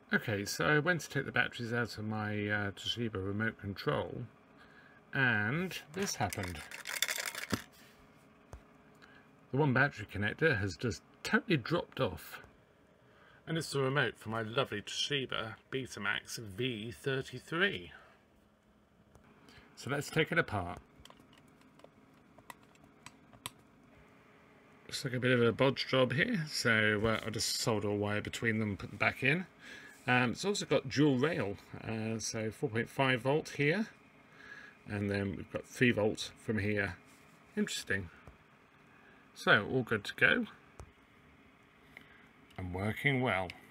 Okay, so I went to take the batteries out of my Toshiba remote control, and this happened. The one battery connector has just totally dropped off. And it's the remote for my lovely Toshiba Betamax V33. So let's take it apart. Looks like a bit of a bodge job here, so I'll just solder a wire between them and put them back in. It's also got dual rail, so 4.5 volt here, and then we've got 3 volt from here. Interesting. So all good to go and working well.